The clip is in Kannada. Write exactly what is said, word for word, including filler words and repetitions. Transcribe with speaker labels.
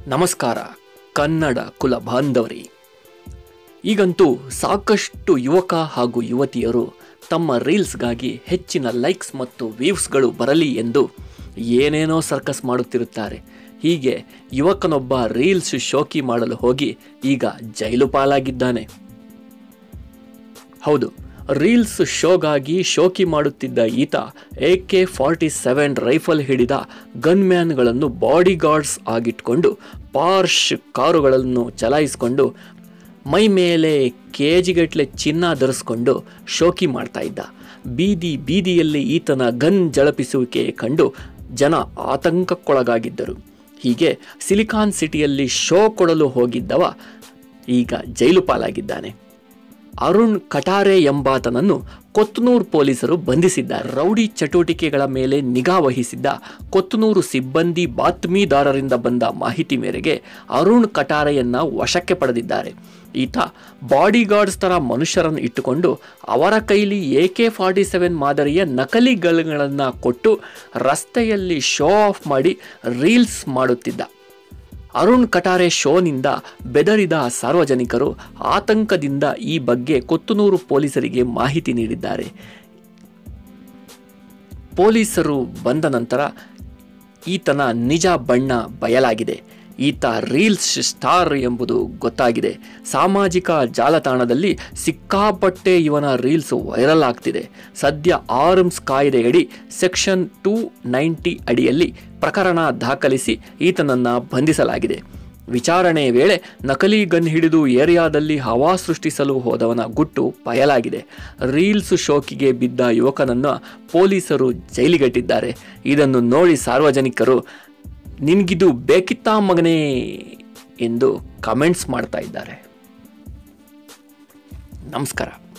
Speaker 1: ನಮಸ್ಕಾರ ಕನ್ನಡ ಕುಲ ಬಾಂಧವರೇ. ಈಗಂತೂ ಸಾಕಷ್ಟು ಯುವಕ ಹಾಗೂ ಯುವತಿಯರು ತಮ್ಮ ರೀಲ್ಸ್ಗಾಗಿ ಹೆಚ್ಚಿನ ಲೈಕ್ಸ್ ಮತ್ತು ವ್ಯೂಸ್ಗಳು ಬರಲಿ ಎಂದು ಏನೇನೋ ಸರ್ಕಸ್ ಮಾಡುತ್ತಿರುತ್ತಾರೆ. ಹೀಗೆ ಯುವಕನೊಬ್ಬ ರೀಲ್ಸ್ ಶೋಕಿ ಮಾಡಲು ಹೋಗಿ ಈಗ ಜೈಲು ಪಾಲಾಗಿದ್ದಾನೆ. ಹೌದು, ರೀಲ್ಸ್ ಶೋಗಾಗಿ ಶೋಕಿ ಮಾಡುತ್ತಿದ್ದ ಈತ A K forty seven rifle ಹಿಡಿದ ಗನ್ಮ್ಯಾನ್ಗಳನ್ನು ಬಾಡಿ ಗಾರ್ಡ್ಸ್ ಆಗಿಟ್ಕೊಂಡು ಪಾರ್ಶ್ ಕಾರುಗಳನ್ನು ಚಲಾಯಿಸಿಕೊಂಡು ಮೈ ಮೇಲೆ ಕೆ ಜಿಗಟ್ಟಲೆ ಚಿನ್ನ ಧರಿಸ್ಕೊಂಡು ಶೋಕಿ ಮಾಡ್ತಾ ಇದ್ದ. ಬೀದಿ ಬೀದಿಯಲ್ಲಿ ಈತನ ಗನ್ ಜಳಪಿಸುವಿಕೆ ಕಂಡು ಜನ ಆತಂಕಕ್ಕೊಳಗಾಗಿದ್ದರು. ಹೀಗೆ ಸಿಲಿಕಾನ್ ಸಿಟಿಯಲ್ಲಿ ಶೋ ಕೊಡಲು ಹೋಗಿದ್ದವ ಈಗ ಜೈಲು ಪಾಲಾಗಿದ್ದಾನೆ. ಅರುಣ್ ಕಟಾರೆ ಎಂಬಾತನನ್ನು ಕೊತ್ತನೂರು ಪೊಲೀಸರು ಬಂಧಿಸಿದ್ದಾರೆ. ರೌಡಿ ಚಟುವಟಿಕೆಗಳ ಮೇಲೆ ನಿಗಾ ವಹಿಸಿದ್ದ ಕೊತ್ತನೂರು ಸಿಬ್ಬಂದಿ ಬಾತ್ಮೀದಾರರಿಂದ ಬಂದ ಮಾಹಿತಿ ಮೇರೆಗೆ ಅರುಣ್ ಕಟಾರೆಯನ್ನ ವಶಕ್ಕೆ ಪಡೆದಿದ್ದಾರೆ. ಈತ ಬಾಡಿಗಾರ್ಡ್ಸ್ ತರ ಮನುಷ್ಯರನ್ನು ಇಟ್ಟುಕೊಂಡು ಅವರ ಕೈಲಿ ಎ ಕೆ ಫಾರ್ಟಿ ಸೆವೆನ್ ಮಾದರಿಯ ನಕಲಿ ಗನ್ಗಳನ್ನು ಕೊಟ್ಟು ರಸ್ತೆಯಲ್ಲಿ ಶೋ ಆಫ್ ಮಾಡಿ ರೀಲ್ಸ್ ಮಾಡುತ್ತಿದ್ದ. ಅರುಣ್ ಕಟಾರೆ ಶೋನಿಂದ ಬೆದರಿದ ಸಾರ್ವಜನಿಕರು ಆತಂಕದಿಂದ ಈ ಬಗ್ಗೆ ಕೊತ್ತನೂರು ಪೊಲೀಸರಿಗೆ ಮಾಹಿತಿ ನೀಡಿದ್ದಾರೆ. ಪೊಲೀಸರು ಬಂದ ನಂತರ ಈತನ ನಿಜ ಬಣ್ಣ ಬಯಲಾಗಿದೆ. ಈತ ರೀಲ್ಸ್ ಸ್ಟಾರ್ ಎಂಬುದು ಗೊತ್ತಾಗಿದೆ. ಸಾಮಾಜಿಕ ಜಾಲತಾಣದಲ್ಲಿ ಸಿಕ್ಕಾಪಟ್ಟೆ ಇವನ ರೀಲ್ಸ್ ವೈರಲ್ ಆಗ್ತಿದೆ. ಸದ್ಯ ಆರ್ಮ್ಸ್ ಕಾಯ್ದೆಯಡಿ ಸೆಕ್ಷನ್ ಟೂ ನೈಂಟಿ ಅಡಿಯಲ್ಲಿ ಪ್ರಕರಣ ದಾಖಲಿಸಿ ಈತನನ್ನು ಬಂಧಿಸಲಾಗಿದೆ. ವಿಚಾರಣೆಯ ವೇಳೆ ನಕಲಿ ಗನ್ ಹಿಡಿದು ಏರಿಯಾದಲ್ಲಿ ಹವಾ ಸೃಷ್ಟಿಸಲು ಹೋದವನ ಗುಟ್ಟು ಬಯಲಾಗಿದೆ. ರೀಲ್ಸ್ ಶೋಕಿಗೆ ಬಿದ್ದ ಯುವಕನನ್ನು ಪೊಲೀಸರು ಜೈಲಿಗಟ್ಟಿದ್ದಾರೆ. ಇದನ್ನು ನೋಡಿ ಸಾರ್ವಜನಿಕರು ನಿನ್ಗಿದು ಬೇಕಿತ್ತಾ ಮಗನೇ ಎಂದು ಕಮೆಂಟ್ಸ್ ಮಾಡ್ತಾ ಇದ್ದಾರೆ. ನಮಸ್ಕಾರ.